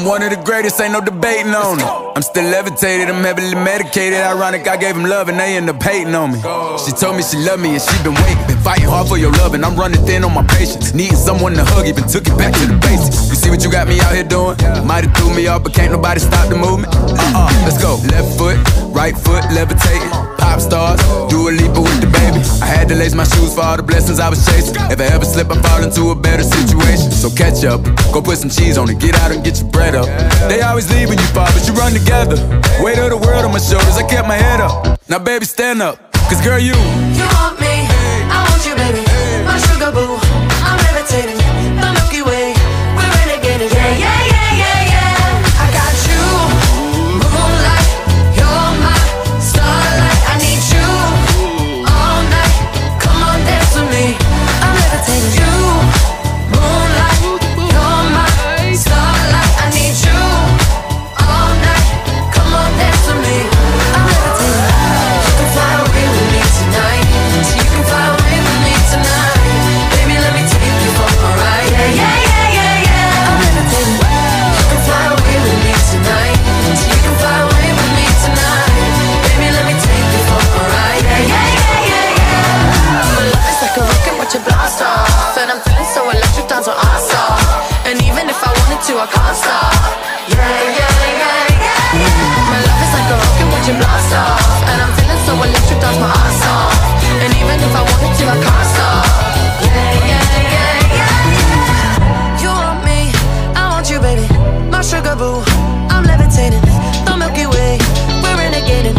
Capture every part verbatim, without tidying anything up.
one of the greatest, ain't no debating on it. I'm still levitated, I'm heavily medicated. Ironic, I gave him love and they end up hating on me. She told me she loved me and she been waiting. Been fighting hard for your love and I'm running thin on my patience. Needing someone to hug, even took it back to the basics. You see what you got me out here doing? Might've threw me off, but can't nobody stop the movement. Uh-uh, let's go. Left foot, right foot, levitating. Pop stars, do a Lipa with the baby. I had to lace my shoes for all the blessings I was chasing. If I ever slip, I fall into a better situation. So catch up, go put some cheese on it, get out and get your bread up. They always leave when you fall, but you run together. Weight of the world on my shoulders, I kept my head up. Now baby, stand up, cause girl, you You want me, I want you, baby. My sugar boo, I'm levitating. The Milky Way, we're renegading. Yeah, yeah, yeah, yeah, yeah. I got you, moonlight. You're my starlight. I need you all night. Come on, dance with me. I'm levitating. You, moonlight. You're my starlight. I need you all night. Come on, dance with me. I'm levitating. You can fly away with me tonight. So you can fly away with me tonight. Baby, let me take you for a ride. Yeah, yeah, yeah, yeah, yeah. I'm levitating. You can fly away with me tonight. So you can fly away with me tonight. Baby, let me take you for a ride. Yeah, yeah, yeah, yeah, yeah. My love is like a rocket, watch it blast off. And I'm feeling so electric, dance on awesome. And even if I wanted to, I can't stop. Yeah, yeah, yeah, yeah. My love is like a rocket, watch it blast off. And I'm feeling so electric, dance my ass off. And even if I wanted to, I can't stop. Yeah, yeah, yeah, yeah. You want me, I want you, baby. My sugar boo, I'm levitating. The Milky Way, we're renegading.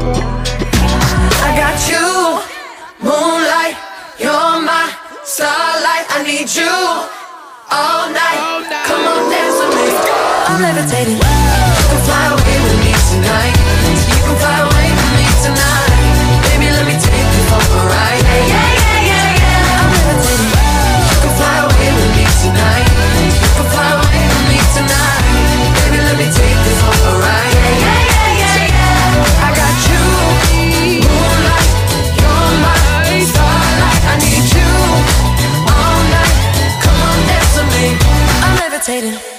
I got you, moonlight. You're my starlight. I need you all night. Come on, dance with me. I'm levitating. You can fly away with me tonight. You can fly away with me tonight. Baby, let me take you for a ride. Yeah, yeah, yeah, yeah, yeah. I'm levitating. You can fly away with me tonight. You can fly away with me tonight. Baby, let me take you for a ride. Yeah, yeah, yeah, yeah, yeah. I got you, moonlight. You're my starlight. I need you all night. Come on, dance with me. I'm levitating.